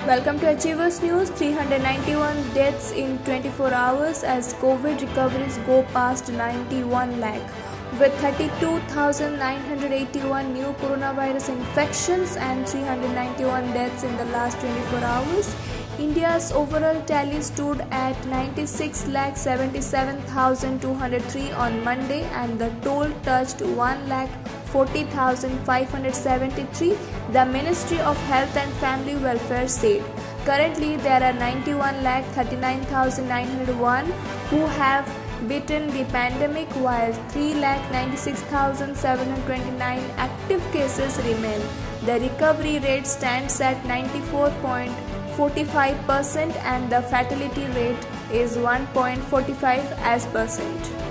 Welcome to Achievers News. 391 deaths in 24 hours as COVID recoveries go past 91 lakh. With 32,981 new coronavirus infections and 391 deaths in the last 24 hours, India's overall tally stood at 96,77,203 on Monday and the toll touched 1,40,573, the Ministry of Health and Family Welfare said. Currently, there are 91,39,901 who have beaten the pandemic, while 3,96,729 active cases remain. The recovery rate stands at 94.45% and the fatality rate is 1.45%.